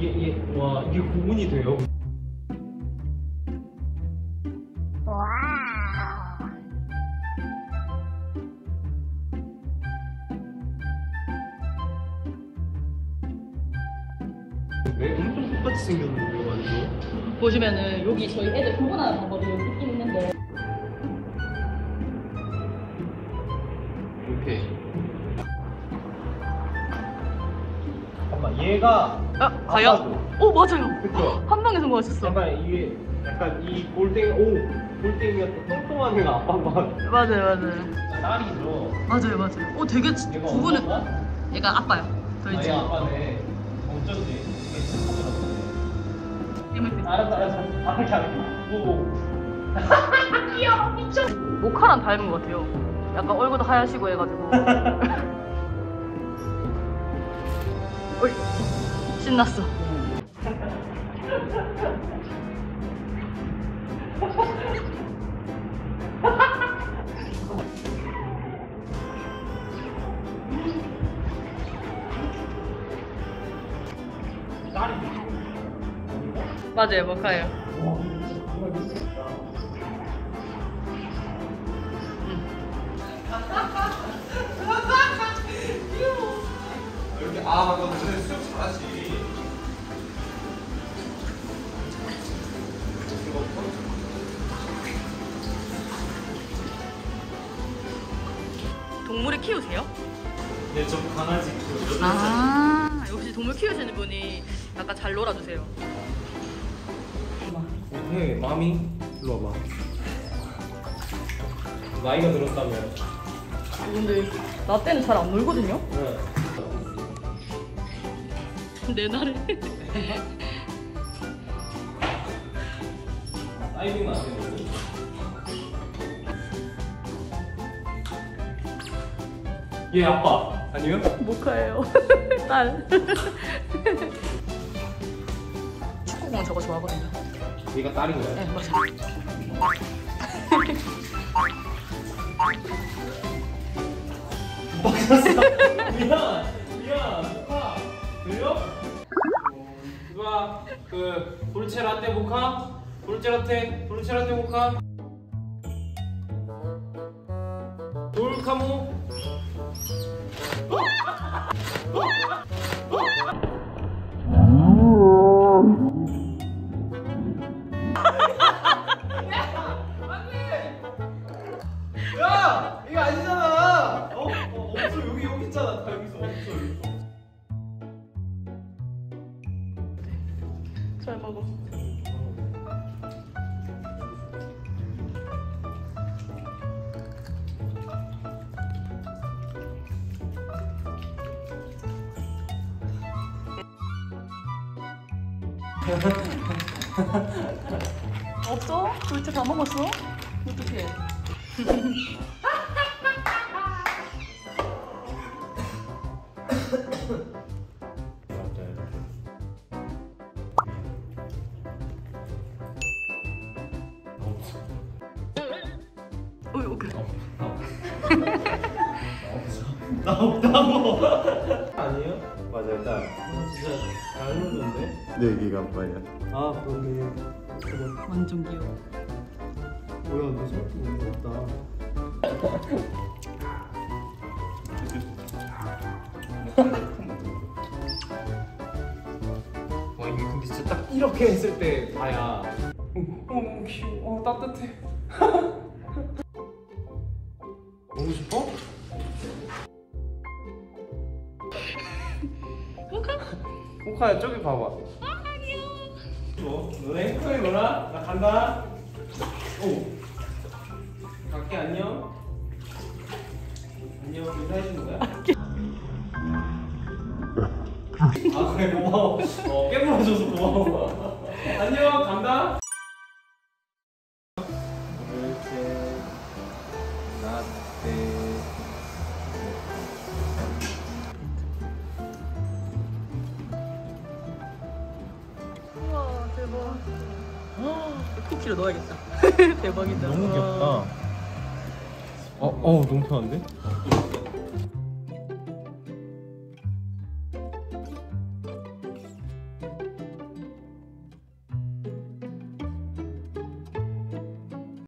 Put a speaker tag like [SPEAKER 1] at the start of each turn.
[SPEAKER 1] 와, 이게 구분이 돼요? 왜 엄청 똑같이 생겼는데 완전?
[SPEAKER 2] 보시면은 여기 저희 애들 구분하는 방법이 여기 있긴 있는데
[SPEAKER 1] 이렇게. 잠깐만, 얘가
[SPEAKER 2] 과연? 오 맞아요.
[SPEAKER 1] 그쵸?
[SPEAKER 2] 한 방에 성공하셨어.
[SPEAKER 1] 약간 이 골땡이가 또 뚱뚱한 애가 아빠인 것 같아.
[SPEAKER 2] 맞아요.
[SPEAKER 1] 딸이죠.
[SPEAKER 2] 맞아요. 오 되게
[SPEAKER 1] 얘가
[SPEAKER 2] 구분을.
[SPEAKER 1] 엄마가?
[SPEAKER 2] 얘가 아빠요. 저희 집.
[SPEAKER 1] 얘가 아빠네. 어쩐지. 알았어. 앞에 오.
[SPEAKER 2] 귀여워 미쳐. 모카랑 닮은 것 같아요. 약간 얼굴도 하얗시고 해가지고. 어이 신났어. 맞아요 모카예요.
[SPEAKER 3] 이렇게 방금 전에 수업 잘하지.
[SPEAKER 2] 동물을 키우세요?
[SPEAKER 1] 네, 저 강아지 키워요.
[SPEAKER 2] 아 역시 동물 키우시는 분이 약간 잘 놀아주세요.
[SPEAKER 1] 네, 마미 일로 와봐. 나이가 들었다면.
[SPEAKER 2] 근데 나 때는 잘 안 놀거든요?
[SPEAKER 1] 네.
[SPEAKER 2] 내 날에
[SPEAKER 1] 다이빙은 안 되거든. 얘 아빠 아니요?
[SPEAKER 2] 모카예요. 딸. 축구공 저거 좋아하거든요.
[SPEAKER 1] 얘가 딸인 거야?
[SPEAKER 2] 네 맞아요.
[SPEAKER 1] 미안, 모카 들려? 누가 그 돌체라떼 모카? 돌체라떼 모카? 돌카모? 야! 이거 아니잖아! 없어, 여기 있잖아. 다 여기서 없어, 여기서.
[SPEAKER 2] 잘 먹어. 없어? 도대체 다 먹었어? 어떡해. 어이 오케이.
[SPEAKER 1] 나 없다고. 아니에요? 맞아요, 딸. 진짜 잘 놀던데?
[SPEAKER 3] 네, 여기가 아빠야.
[SPEAKER 1] 아, 그러네.
[SPEAKER 2] 완전 귀여워.
[SPEAKER 1] 뭐야, 너 생각도 너무 없다. 와, 이게 근데 진짜 딱 이렇게 했을 때 봐야. 너무 귀여워. 따뜻해. 보고 싶어? 호카야, 저기 봐봐. 아, 귀여워. 너네 행복하게 놀아. 나 간다. 오. 갈게, 안녕. 안녕, 인사해주는 거야? 아, 그래, 고마워. 깨물어줘서 고마워. 안녕, 간다. 이렇게 라떼.
[SPEAKER 2] 우와 대박. 쿠키로 넣어야겠다. 대박이다.
[SPEAKER 1] 너무 귀엽다. 너무 편한데?